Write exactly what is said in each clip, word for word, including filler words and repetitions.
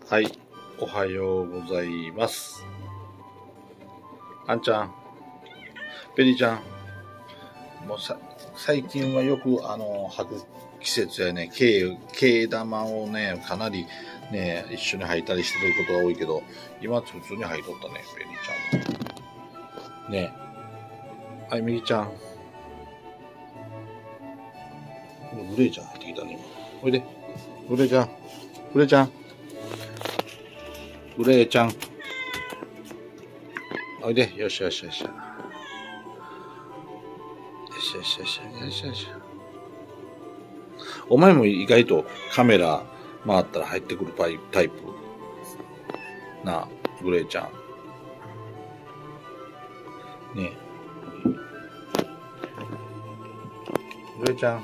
はい、おはようございます。あんちゃん、ベリーちゃん、もうさ最近はよくあの吐く季節やね、毛毛玉をねかなりね一緒に吐いたりしてることが多いけど、今普通に吐いとったね、ベリーちゃんも。ねえ、はい、みぎちゃん。グレーちゃん入ってきたね今。おいで、グレーちゃん、グレーちゃん。グレーちゃん。おいで、よしよしよし。よしよしよしよしよし。お前も意外とカメラ回ったら入ってくるタイプなあ、グレーちゃん。ねえ。グレーちゃん。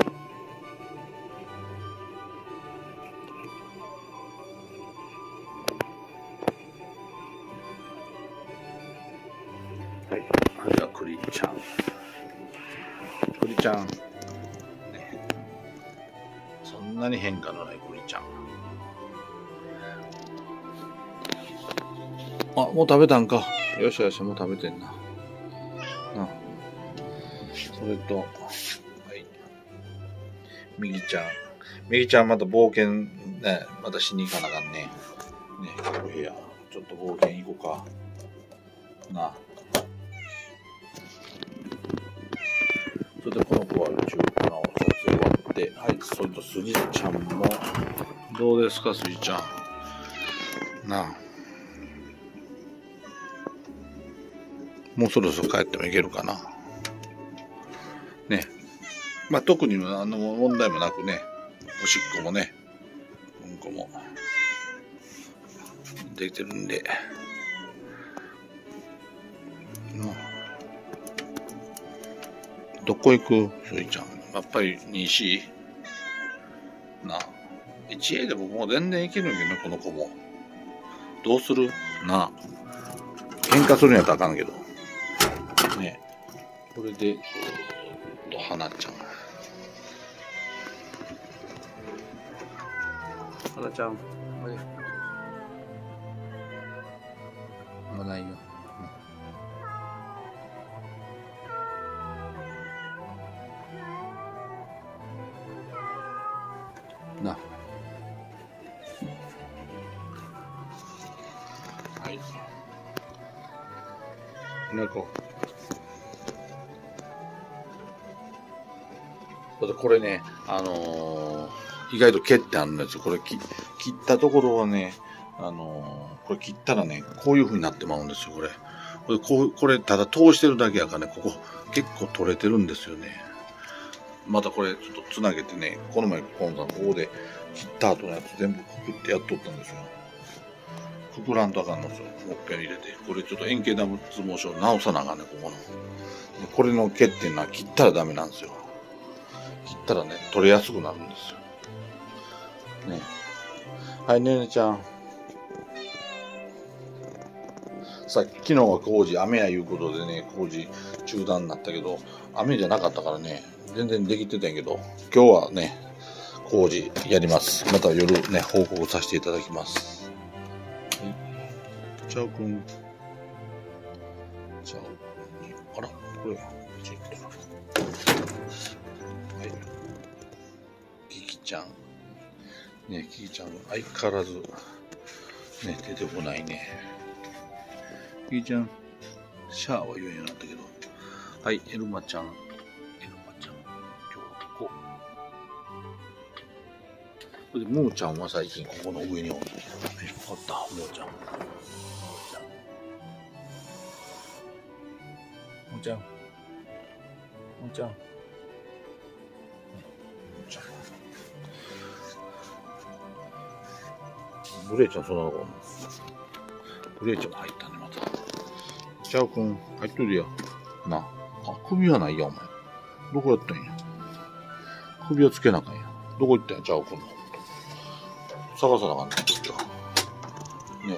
はい。あれはクリちゃん。クリちゃん。ね、そんなに変化のないクリちゃん。あ、もう食べたんか。よしよし、もう食べてんな。な。それと、はい。みぎちゃん。みぎちゃんまた冒険ね、またしに行かなあかんね。ね、お部屋。ちょっと冒険行こうか。なあ。それでこの子は宇宙の撮影終わって、はい、それとスギちゃんも、どうですか、スギちゃん。なあ。もうそろそろ帰ってもいけるかな。ね。まあ、特にあの問題もなくね、おしっこもね、うんこもできてるんで。どこ行くスギちゃん。やっぱり にシー なあ。いちエー で僕も全然いけるんやけどね、この子も。どうするなあ。喧嘩するんやったらあかんけど。ねこれで、と、花ちゃん。花ちゃん。あれあ、ないよ。な。はい。猫。これね、あのー、意外と毛ってあるんですよ。これ切ったところはね、あのー、これ切ったらね、こういう風になってまうんですよ、これ。これ、こうこれただ通してるだけやからね、ここ結構取れてるんですよね。またこれちょっとつなげてね、この前コンさんここで切った後のやつ全部くくってやっとったんですよ。くくらんとあかんのですよ。もっぺん入れて。これちょっと円形脱毛症直さなあかんね、ここの。これの毛っていうのは切ったらダメなんですよ。切ったらね、取れやすくなるんですよ。ね。はい、ねねちゃん。さっき昨日は工事、雨やいうことでね、工事中断になったけど、雨じゃなかったからね、全然できてたんやけど、今日はね、工事やります。また夜ね、報告させていただきます。はい。チャオくん。チャオくんに、あら、これ、チェック。はい。キキちゃん。ね、キキちゃん、相変わらず、ね、出てこないね。キキちゃん、シャーは言えんようになったけど。はい、エルマちゃん。エルマちゃん、今日はここ。それで、ムーちゃんは最近ここの上におる。あった、ムーちゃん。ムーちゃん。ムーちゃん。ムーちゃん。ムーちゃん。ブレイちゃん、そんなのかな。ブレイちゃんも入ったね、また。チャオくん、入っとるや。なあ。あ、首はないや、お前。どこやったんや。首をつけなあかんや。どこ行ったんや、チャオくんの。探さなあかんね、首は。ね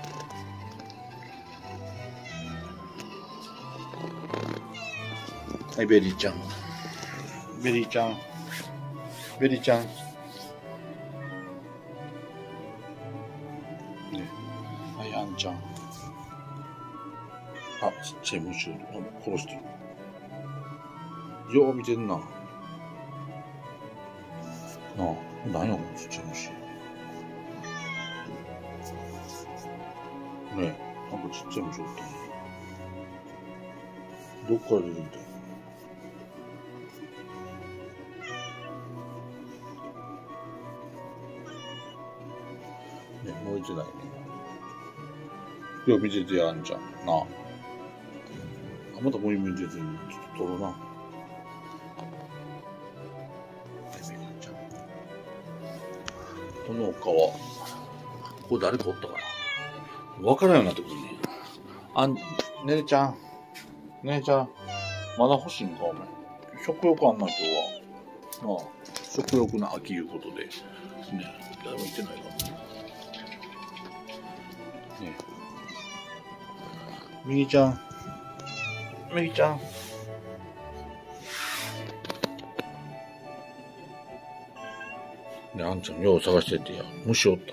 え。はい、ベリーちゃん。ベリーちゃん。ベリーちゃん。 はい、あんちゃん。あ、ちっちゃい虫を殺してる。よう見てんな。なあ、何やこのちっちゃい虫。ねえ、なんかちっちゃい虫おったね。どっから出てきたの？ね、燃えてないね。よう見ててやんじゃん。なあ。あ、またもう見てて、ちょっと取ろうな。この丘は、ここ誰かおったかな？わからんようになってくるね。あん、ねねちゃん。ねねちゃん。まだ欲しいんか、お前。食欲あんな、今日は。なあ、食欲の秋いうことで。ね、誰も言ってないかも。ねえ。みぎちゃん。みぎちゃん。ね、あんちゃん、よう探しててや。虫おった。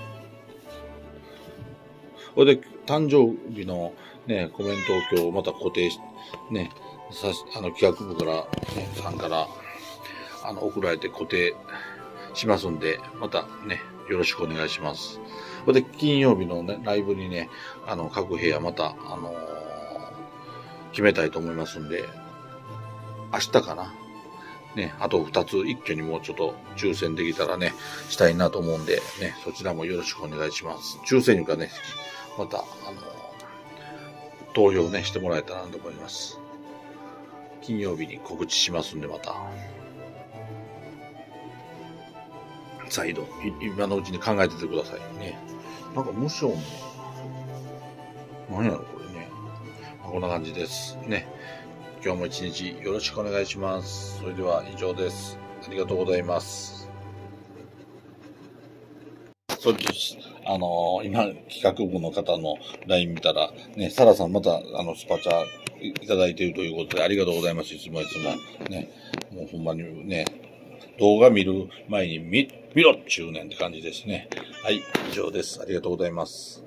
それで、誕生日のね、コメントを今日また固定し、ね、さあの企画部から、ね、さんから、あの、送られて固定しますんで、またね、よろしくお願いします。それで、金曜日のね、ライブにね、あの、各部屋また、あのー、決めたいと思いますんで、明日かな。ね、あとふたつ一挙にもうちょっと抽選できたらね、したいなと思うんで、ね、そちらもよろしくお願いします。抽選いうかね、また、あの、投票ね、してもらえたらなと思います。金曜日に告知しますんで、また。再度、今のうちに考えててくださいね。なんか無性ね。何やろ、これね。まあ、こんな感じです。ね。今日も一日よろしくお願いします。それでは以上です。ありがとうございます。そっち、あのー、今、企画部の方の ライン 見たら、ね、サラさんまた、あの、スパチャいただいているということで、ありがとうございます。いつもいつも。ね、もうほんまにね、動画見る前に見、見ろっちゅうねんって感じですね。はい、以上です。ありがとうございます。